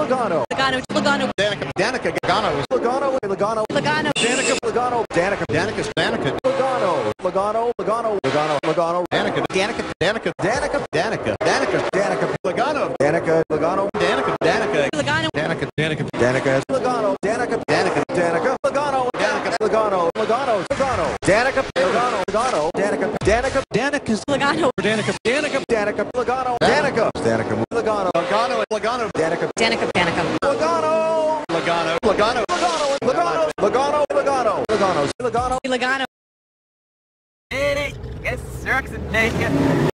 Logano, Logano, Logano, Danica Logano, Logano, Logano, Logano, Danica Logano, Danica's Danica, Logano, Logano, Logano, Logano, Logano, Danica Danica, Logano, Danica, Logano, Danica Logano, Danica Danica, Logano, Danica, Danica, Logano, Logano, Logano, Logano, Danica, Logano, Logano, Danica, Danica's Logano, Danica Danica, Logano, Danica, Danica, Logano, Logano, Danica, Danica, Logano, Logano, Logano, Logano, Logano, Logano, Logano, Logano. Logano. It is. Yes, sir.